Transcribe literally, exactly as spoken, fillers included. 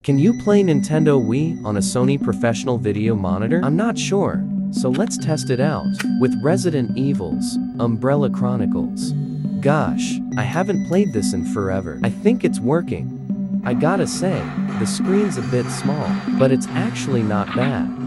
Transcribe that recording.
Can you play Nintendo Wii on a Sony professional video monitor? I'm not sure, so let's test it out with Resident Evil's Umbrella Chronicles. Gosh, I haven't played this in forever. I think it's working. I gotta say, the screen's a bit small, but it's actually not bad.